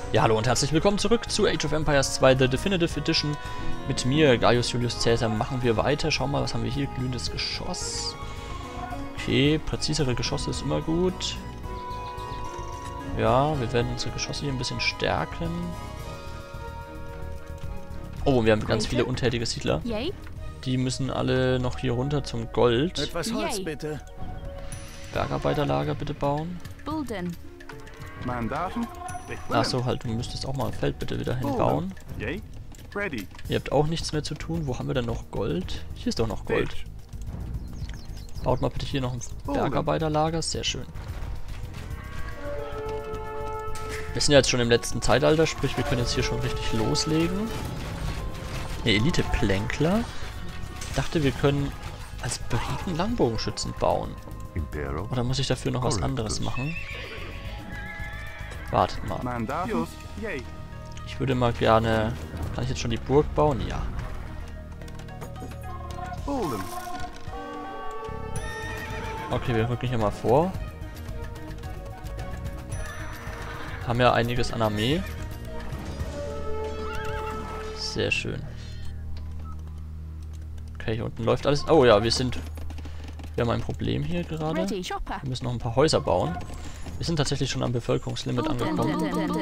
Ja, hallo und herzlich willkommen zurück zu Age of Empires 2 The Definitive Edition. Mit mir, Gaius Julius Caesar, machen wir weiter. Schauen wir mal, was haben wir hier? Glühendes Geschoss. Okay, präzisere Geschosse ist immer gut. Ja, wir werden unsere Geschosse hier ein bisschen stärken. Oh, und wir haben ganz viele untätige Siedler. Die müssen alle noch hier runter zum Gold. Etwas Holz, bitte. Bergarbeiterlager bitte bauen. Mandaten? Achso, halt, du müsstest auch mal ein Feld bitte wieder hinbauen. Ihr habt auch nichts mehr zu tun. Wo haben wir denn noch Gold? Hier ist doch noch Gold. Baut mal bitte hier noch ein Bergarbeiterlager. Sehr schön. Wir sind ja jetzt schon im letzten Zeitalter, sprich wir können jetzt hier schon richtig loslegen. Ne, Elite-Plänkler. Ich dachte, wir können als Briten Langbogenschützen bauen. Oder muss ich dafür noch was anderes machen? Wartet mal. Ich würde mal gerne... Kann ich jetzt schon die Burg bauen? Ja. Okay, wir rücken hier mal vor. Haben ja einiges an Armee. Sehr schön. Okay, hier unten läuft alles. Oh ja, wir haben ein Problem hier gerade. Wir müssen noch ein paar Häuser bauen. Wir sind tatsächlich schon am Bevölkerungslimit angekommen.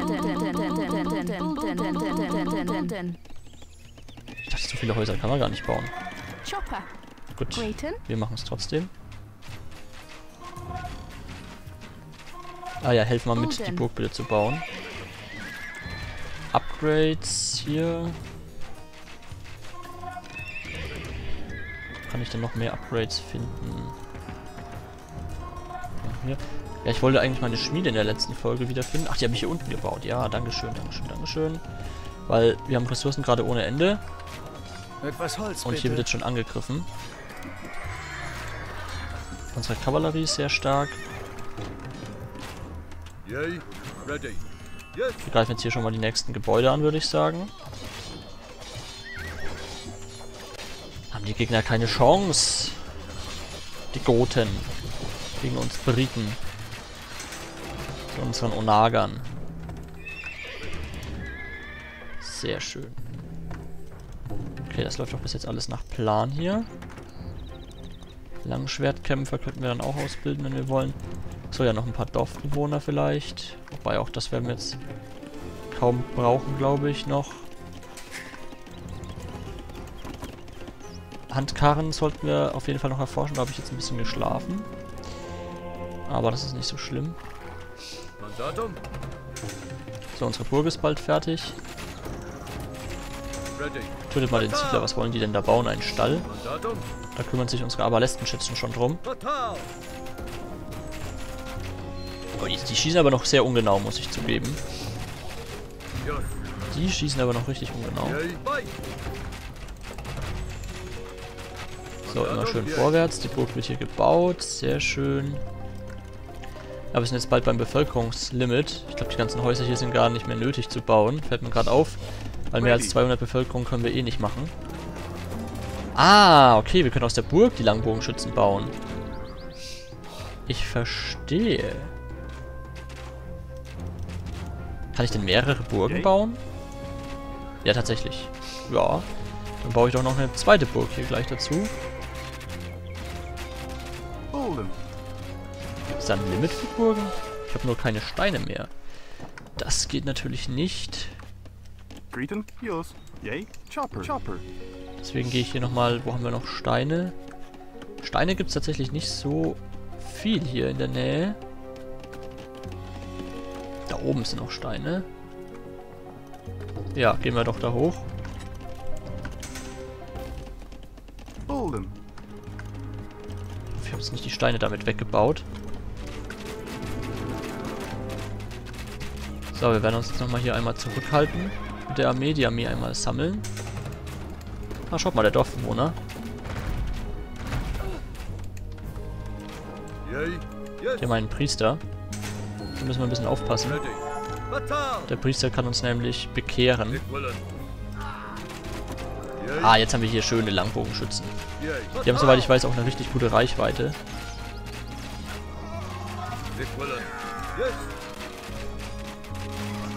Ich dachte, so viele Häuser kann man gar nicht bauen. Gut, wir machen es trotzdem. Ah ja, helfen wir mit, die Burg bitte zu bauen. Upgrades hier. Kann ich denn noch mehr Upgrades finden? Hier. Ja, ich wollte eigentlich meine Schmiede in der letzten Folge wiederfinden. Ach, die habe ich hier unten gebaut. Ja, dankeschön, dankeschön, dankeschön. Weil wir haben Ressourcen gerade ohne Ende. Etwas Holz, und hier wird jetzt schon angegriffen. Unsere Kavallerie ist sehr stark. Wir greifen jetzt hier schon mal die nächsten Gebäude an, würde ich sagen. Haben die Gegner keine Chance. Die Goten. Gegen uns Briten. Zu unseren Onagern. Sehr schön. Okay, das läuft doch bis jetzt alles nach Plan hier. Langschwertkämpfer könnten wir dann auch ausbilden, wenn wir wollen. So, ja, noch ein paar Dorfbewohner vielleicht. Wobei auch das werden wir jetzt kaum brauchen, glaube ich, noch. Handkarren sollten wir auf jeden Fall noch erforschen. Da habe ich jetzt ein bisschen geschlafen. Aber das ist nicht so schlimm. So, unsere Burg ist bald fertig. Tötet mal den Siedler. Was wollen die denn da bauen? Einen Stall? Da kümmern sich unsere Aberlestenschützen schon drum. Oh, die schießen aber noch sehr ungenau, muss ich zugeben. Die schießen aber noch richtig ungenau. So, immer schön vorwärts. Die Burg wird hier gebaut. Sehr schön. Ja, wir sind jetzt bald beim Bevölkerungslimit. Ich glaube, die ganzen Häuser hier sind gar nicht mehr nötig zu bauen. Fällt mir gerade auf. Weil mehr als 200 Bevölkerung können wir eh nicht machen. Ah, okay. Wir können aus der Burg die Langbogenschützen bauen. Ich verstehe. Kann ich denn mehrere Burgen bauen? Ja, tatsächlich. Ja. Dann baue ich doch noch eine zweite Burg hier gleich dazu. Ist da ein Limit für Burgen? Ich habe nur keine Steine mehr. Das geht natürlich nicht. Deswegen gehe ich hier nochmal... Wo haben wir noch Steine? Steine gibt es tatsächlich nicht so viel hier in der Nähe. Da oben sind noch Steine. Ja, gehen wir doch da hoch. Ich habe jetzt nicht die Steine damit weggebaut. So, wir werden uns jetzt nochmal hier einmal zurückhalten. Mit der Armee, die Armee einmal sammeln. Ah, schaut mal, der Dorfbewohner. Hier haben wir einen Priester. Da müssen wir ein bisschen aufpassen. Der Priester kann uns nämlich bekehren. Ah, jetzt haben wir hier schöne Langbogenschützen. Die haben, soweit ich weiß, auch eine richtig gute Reichweite.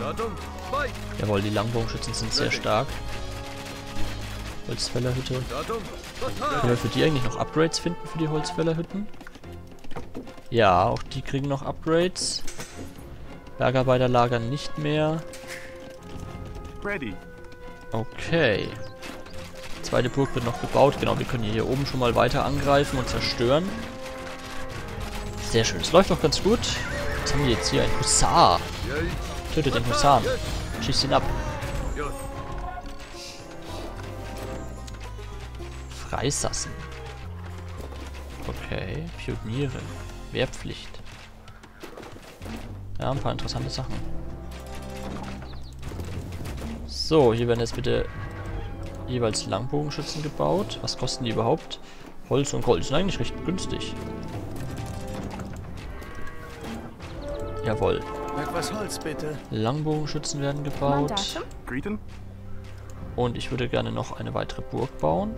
Jawohl, die Langbogenschützen sind sehr stark. Holzfällerhütte. Können wir für die eigentlich noch Upgrades finden, für die Holzfällerhütten? Ja, auch die kriegen noch Upgrades. Bergarbeiterlager nicht mehr. Okay. Zweite Burg wird noch gebaut. Genau, wir können hier oben schon mal weiter angreifen und zerstören. Sehr schön. Es läuft doch ganz gut. Was haben wir jetzt hier? Ein Hussar. Tötet den Husaren. Schießt ihn ab. Freisassen. Okay. Pioniere. Wehrpflicht. Ja, ein paar interessante Sachen. So, hier werden jetzt bitte jeweils Langbogenschützen gebaut. Was kosten die überhaupt? Holz und Gold sind eigentlich recht günstig. Jawohl. Etwas Holz, bitte. Langbogenschützen werden gebaut. Und ich würde gerne noch eine weitere Burg bauen.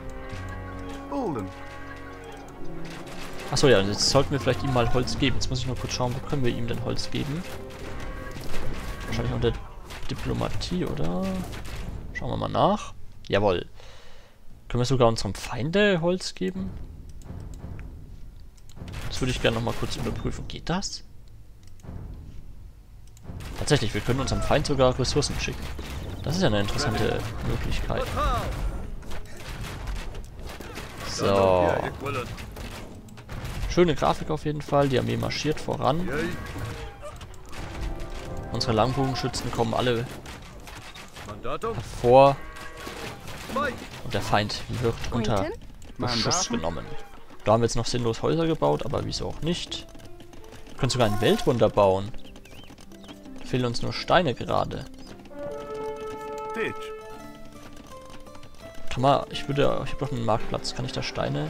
Achso, ja, jetzt sollten wir vielleicht ihm mal Holz geben. Jetzt muss ich nur kurz schauen, wo können wir ihm denn Holz geben? Wahrscheinlich unter Diplomatie, oder? Schauen wir mal nach. Jawohl. Können wir sogar unserem Feinde Holz geben? Das würde ich gerne nochmal kurz überprüfen. Geht das? Tatsächlich, wir können unserem Feind sogar Ressourcen schicken. Das ist ja eine interessante Möglichkeit. So. Schöne Grafik auf jeden Fall. Die Armee marschiert voran. Unsere Langbogenschützen kommen alle hervor. Und der Feind wird unter Beschuss genommen. Da haben wir jetzt noch sinnlos Häuser gebaut, aber wieso auch nicht. Wir können sogar ein Weltwunder bauen. Fehlen uns nur Steine gerade. Kann man, ich habe doch einen Marktplatz. Kann ich da Steine?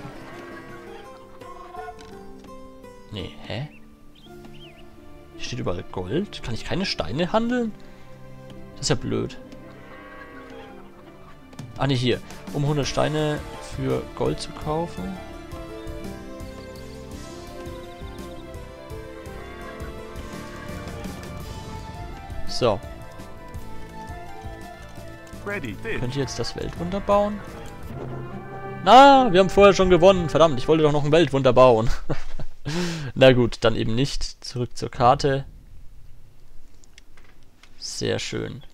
Nee, hä? Hier steht überall Gold. Kann ich keine Steine handeln? Das ist ja blöd. Ah ne, hier. Um 100 Steine für Gold zu kaufen. So. Könnt ihr jetzt das Weltwunder bauen? Na, wir haben vorher schon gewonnen. Verdammt, ich wollte doch noch ein Weltwunder bauen. Na gut, dann eben nicht. Zurück zur Karte. Sehr schön.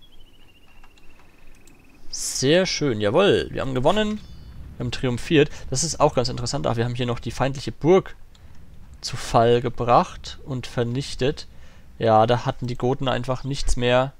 Sehr schön, jawohl. Wir haben gewonnen. Wir haben triumphiert. Das ist auch ganz interessant. Ach, wir haben hier noch die feindliche Burg zu Fall gebracht und vernichtet. Ja, da hatten die Goten einfach nichts mehr,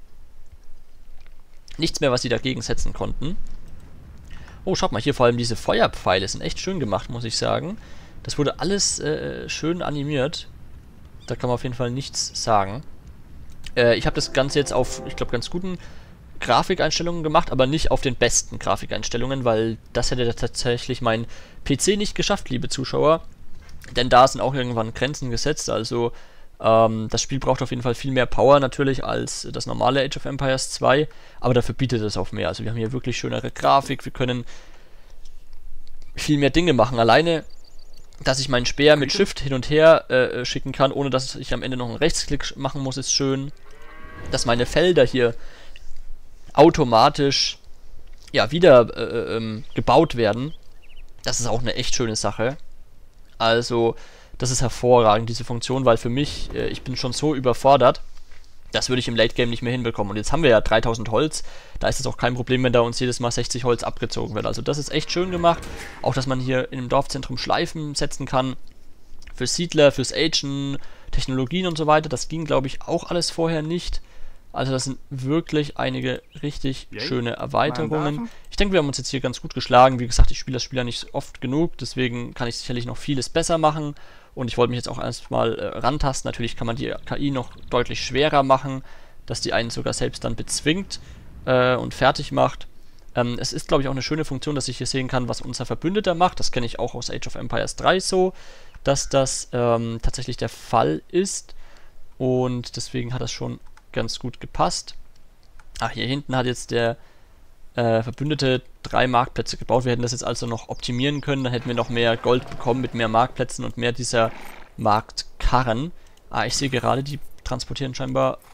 was sie dagegen setzen konnten. Oh, schaut mal, hier vor allem diese Feuerpfeile sind echt schön gemacht, muss ich sagen. Das wurde alles schön animiert. Da kann man auf jeden Fall nichts sagen. Ich habe das Ganze jetzt auf, ich glaube, ganz guten Grafikeinstellungen gemacht, aber nicht auf den besten Grafikeinstellungen, weil das hätte tatsächlich mein PC nicht geschafft, liebe Zuschauer. Denn da sind auch irgendwann Grenzen gesetzt, also das Spiel braucht auf jeden Fall viel mehr Power natürlich als das normale Age of Empires 2, aber dafür bietet es auch mehr. Also wir haben hier wirklich schönere Grafik, wir können viel mehr Dinge machen. Alleine, dass ich meinen Speer mit Shift hin und her schicken kann, ohne dass ich am Ende noch einen Rechtsklick machen muss, ist schön. Dass meine Felder hier automatisch ja wieder gebaut werden, das ist auch eine echt schöne Sache. Also das ist hervorragend, diese Funktion, weil für mich, ich bin schon so überfordert, das würde ich im Late Game nicht mehr hinbekommen. Und jetzt haben wir ja 3000 Holz, da ist es auch kein Problem, wenn da uns jedes Mal 60 Holz abgezogen wird. Also das ist echt schön gemacht. Auch, dass man hier in dem Dorfzentrum Schleifen setzen kann, für Siedler, fürs Agen, Technologien und so weiter. Das ging, glaube ich, auch alles vorher nicht. Also das sind wirklich einige richtig schöne Erweiterungen. Ich denke, wir haben uns jetzt hier ganz gut geschlagen. Wie gesagt, ich spiele das Spiel ja nicht oft genug, deswegen kann ich sicherlich noch vieles besser machen. Und ich wollte mich jetzt auch erstmal rantasten. Natürlich kann man die KI noch deutlich schwerer machen, dass die einen sogar selbst dann bezwingt und fertig macht. Es ist, glaube ich, auch eine schöne Funktion, dass ich hier sehen kann, was unser Verbündeter macht. Das kenne ich auch aus Age of Empires 3 so, dass das tatsächlich der Fall ist. Und deswegen hat das schon ganz gut gepasst. Ach, hier hinten hat jetzt der Verbündete 3 Marktplätze gebaut. Wir hätten das jetzt also noch optimieren können. Dann hätten wir noch mehr Gold bekommen mit mehr Marktplätzen und mehr dieser Marktkarren. Ah, ich sehe gerade, die transportieren scheinbar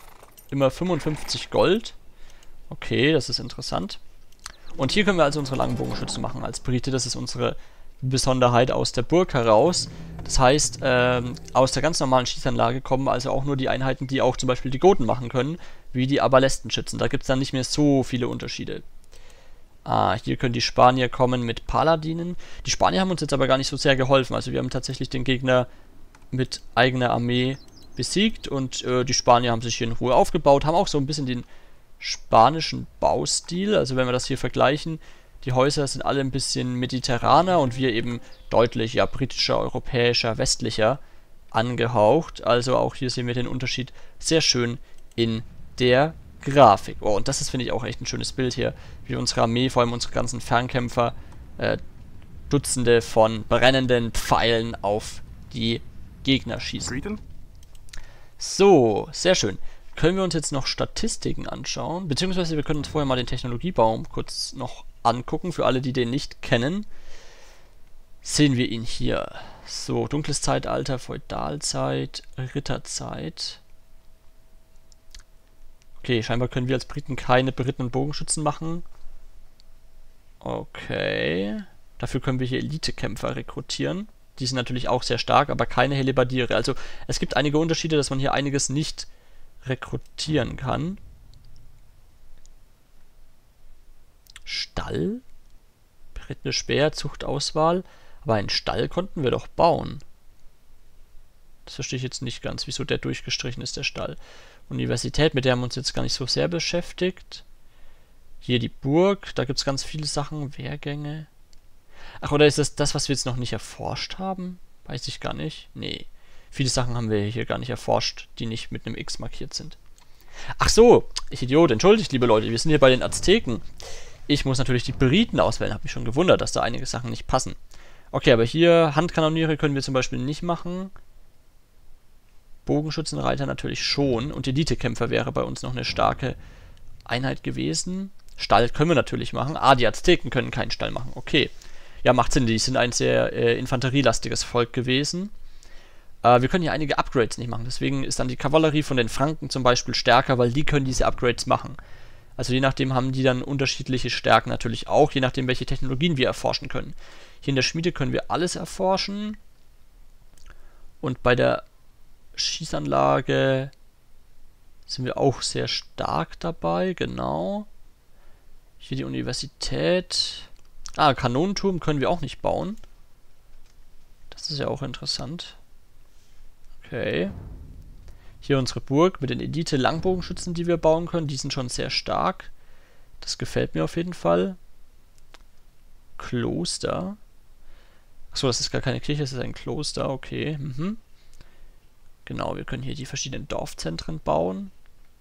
immer 55 Gold. Okay, das ist interessant. Und hier können wir also unsere Langbogenschützen machen als Brite. Das ist unsere Besonderheit aus der Burg heraus. Das heißt, aus der ganz normalen Schießanlage kommen also auch nur die Einheiten, die auch zum Beispiel die Goten machen können, wie die Arbalettenschützen. Da gibt es dann nicht mehr so viele Unterschiede. Hier können die Spanier kommen mit Paladinen. Die Spanier haben uns jetzt aber gar nicht so sehr geholfen. Also wir haben tatsächlich den Gegner mit eigener Armee besiegt und die Spanier haben sich hier in Ruhe aufgebaut, haben auch so ein bisschen den spanischen Baustil. Also wenn wir das hier vergleichen, die Häuser sind alle ein bisschen mediterraner und wir eben deutlich, ja, britischer, europäischer, westlicher angehaucht. Also auch hier sehen wir den Unterschied sehr schön in der Grafik. Oh, und das ist, finde ich, auch echt ein schönes Bild hier, wie unsere Armee, vor allem unsere ganzen Fernkämpfer, Dutzende von brennenden Pfeilen auf die Gegner schießen. So, sehr schön. Können wir uns jetzt noch Statistiken anschauen? Beziehungsweise wir können uns vorher mal den Technologiebaum kurz noch angucken. Für alle, die den nicht kennen, sehen wir ihn hier. So, dunkles Zeitalter, Feudalzeit, Ritterzeit. Okay, scheinbar können wir als Briten keine berittenen Bogenschützen machen. Okay. Dafür können wir hier Elitekämpfer rekrutieren. Die sind natürlich auch sehr stark, aber keine Hellebardiere. Also es gibt einige Unterschiede, dass man hier einiges nicht rekrutieren kann. Stall? Berittene Speer, Zuchtauswahl. Aber einen Stall konnten wir doch bauen. Das verstehe ich jetzt nicht ganz, wieso der durchgestrichen ist, der Stall. Universität, mit der haben wir uns jetzt gar nicht so sehr beschäftigt. Hier die Burg, da gibt es ganz viele Sachen. Wehrgänge. Ach, oder ist das, was wir jetzt noch nicht erforscht haben? Weiß ich gar nicht. Nee. Viele Sachen haben wir hier gar nicht erforscht, die nicht mit einem X markiert sind. Ach so, ich Idiot, entschuldigt, liebe Leute, wir sind hier bei den Azteken. Ich muss natürlich die Briten auswählen, habe mich schon gewundert, dass da einige Sachen nicht passen. Okay, aber hier Handkanoniere können wir zum Beispiel nicht machen. Bogenschützenreiter natürlich schon. Und Elitekämpfer wäre bei uns noch eine starke Einheit gewesen. Stall können wir natürlich machen. Die Azteken können keinen Stall machen. Okay. Ja, macht Sinn. Die sind ein sehr infanterielastiges Volk gewesen. Wir können hier einige Upgrades nicht machen. Deswegen ist dann die Kavallerie von den Franken zum Beispiel stärker, weil die können diese Upgrades machen. Also je nachdem haben die dann unterschiedliche Stärken natürlich auch, je nachdem welche Technologien wir erforschen können. Hier in der Schmiede können wir alles erforschen. Und bei der Schießanlage sind wir auch sehr stark dabei, genau. Hier die Universität. Kanonenturm können wir auch nicht bauen. Das ist ja auch interessant. Okay. Hier unsere Burg mit den Elite-Langbogenschützen, die wir bauen können. Die sind schon sehr stark. Das gefällt mir auf jeden Fall. Kloster. Achso, das ist gar keine Kirche, das ist ein Kloster. Okay. Genau, wir können hier die verschiedenen Dorfzentren bauen.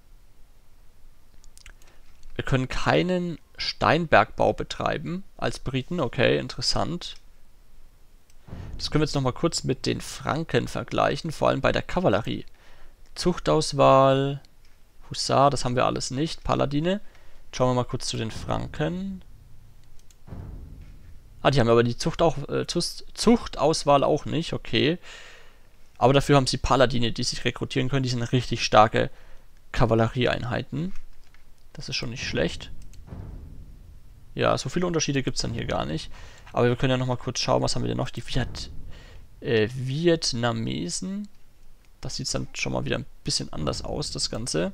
Wir können keinen Steinbergbau betreiben als Briten. Okay, interessant. Das können wir jetzt nochmal kurz mit den Franken vergleichen, vor allem bei der Kavallerie. Zuchtauswahl, Husar, das haben wir alles nicht. Paladine. Schauen wir mal kurz zu den Franken. Die haben aber die Zuchtauswahl auch nicht, okay. Aber dafür haben sie Paladine, die sich rekrutieren können. Die sind richtig starke Kavallerieeinheiten. Das ist schon nicht schlecht. Ja, so viele Unterschiede gibt es dann hier gar nicht. Aber wir können ja nochmal kurz schauen, was haben wir denn noch? Die Vietnamesen. Das sieht dann schon mal wieder ein bisschen anders aus, das Ganze.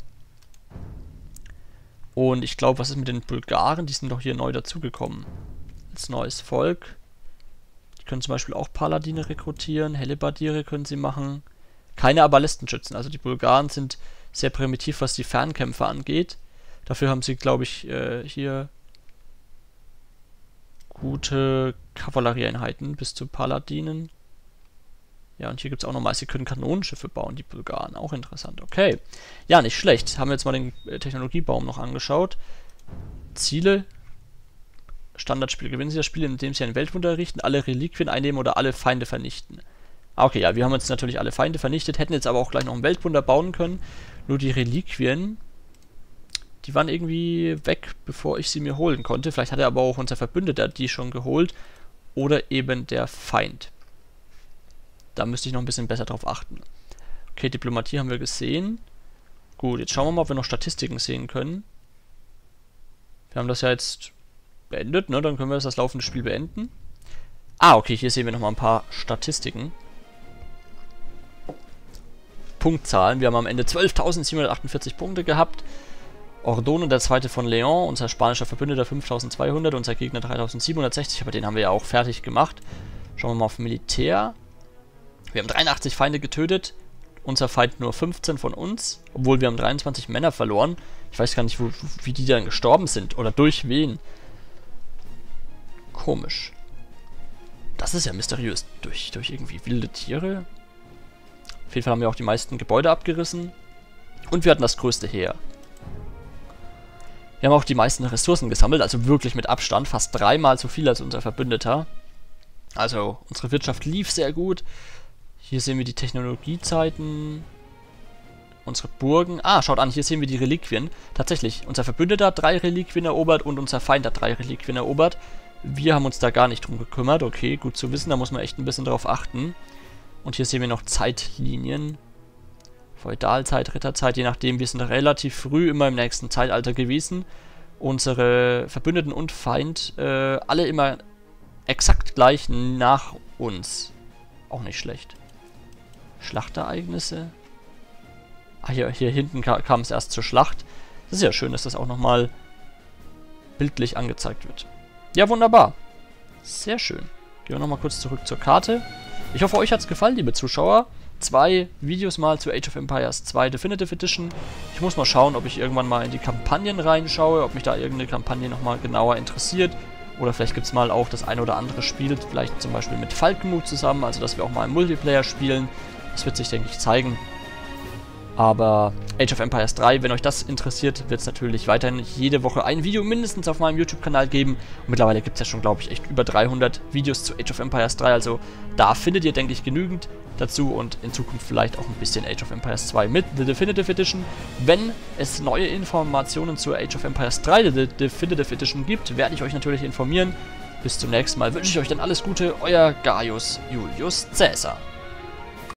Und ich glaube, was ist mit den Bulgaren? Die sind doch hier neu dazugekommen. Als neues Volk. Die können zum Beispiel auch Paladine rekrutieren. Hellebardiere können sie machen. Keine Arbalesttenschützen. Also die Bulgaren sind sehr primitiv, was die Fernkämpfer angeht. Dafür haben sie, glaube ich, hier gute Kavallerieeinheiten bis zu Paladinen. Ja, und hier gibt es auch nochmal, sie können Kanonenschiffe bauen, die Bulgaren. Auch interessant. Okay. Ja, nicht schlecht. Haben wir jetzt mal den Technologiebaum noch angeschaut. Ziele. Standardspiel. Gewinnen Sie das Spiel, indem Sie ein Weltwunder errichten, alle Reliquien einnehmen oder alle Feinde vernichten. Okay, ja, wir haben jetzt natürlich alle Feinde vernichtet, hätten jetzt aber auch gleich noch ein Weltwunder bauen können. Nur die Reliquien, die waren irgendwie weg, bevor ich sie mir holen konnte. Vielleicht hat aber auch unser Verbündeter die schon geholt. Oder eben der Feind. Da müsste ich noch ein bisschen besser drauf achten. Okay, Diplomatie haben wir gesehen. Gut, jetzt schauen wir mal, ob wir noch Statistiken sehen können. Wir haben das ja jetzt beendet, ne? Dann können wir das laufende Spiel beenden. Ah, okay, hier sehen wir nochmal ein paar Statistiken. Punktzahlen. Wir haben am Ende 12.748 Punkte gehabt. Ordono, der zweite von Leon, unser spanischer Verbündeter 5.200, unser Gegner 3.760, aber den haben wir ja auch fertig gemacht. Schauen wir mal auf Militär. Wir haben 83 Feinde getötet, unser Feind nur 15 von uns, obwohl wir haben 23 Männer verloren. Ich weiß gar nicht, wie die dann gestorben sind oder durch wen. Komisch. Das ist ja mysteriös. Durch irgendwie wilde Tiere. Auf jeden Fall haben wir auch die meisten Gebäude abgerissen. Und wir hatten das größte Heer. Wir haben auch die meisten Ressourcen gesammelt, also wirklich mit Abstand, fast 3-mal so viel als unser Verbündeter. Also unsere Wirtschaft lief sehr gut. Hier sehen wir die Technologiezeiten, unsere Burgen. Ah, schaut an, hier sehen wir die Reliquien. Tatsächlich, unser Verbündeter hat 3 Reliquien erobert und unser Feind hat 3 Reliquien erobert. Wir haben uns da gar nicht drum gekümmert. Okay, gut zu wissen, da muss man echt ein bisschen drauf achten. Und hier sehen wir noch Zeitlinien. Feudalzeit, Ritterzeit, je nachdem. Wir sind relativ früh immer im nächsten Zeitalter gewesen. Unsere Verbündeten und Feind, alle immer exakt gleich nach uns. Auch nicht schlecht. Schlachtereignisse. Ah, hier hinten kam es erst zur Schlacht. Das ist ja schön, dass das auch nochmal bildlich angezeigt wird. Ja, wunderbar. Sehr schön. Gehen wir nochmal kurz zurück zur Karte. Ich hoffe, euch hat es gefallen, liebe Zuschauer. 2 Videos mal zu Age of Empires 2 Definitive Edition. Ich muss mal schauen, ob ich irgendwann mal in die Kampagnen reinschaue, ob mich da irgendeine Kampagne nochmal genauer interessiert. Oder vielleicht gibt es mal auch das eine oder andere Spiel, vielleicht zum Beispiel mit Falkenmut zusammen, also dass wir auch mal im Multiplayer spielen. Das wird sich, denke ich, zeigen. Aber Age of Empires 3, wenn euch das interessiert, wird es natürlich weiterhin jede Woche ein Video mindestens auf meinem YouTube-Kanal geben. Und mittlerweile gibt es ja schon, glaube ich, echt über 300 Videos zu Age of Empires 3. Also da findet ihr, denke ich, genügend dazu und in Zukunft vielleicht auch ein bisschen Age of Empires 2 mit The Definitive Edition. Wenn es neue Informationen zur Age of Empires 3 The Definitive Edition gibt, werde ich euch natürlich informieren. Bis zum nächsten Mal wünsche ich euch dann alles Gute, euer Gaius Julius Caesar.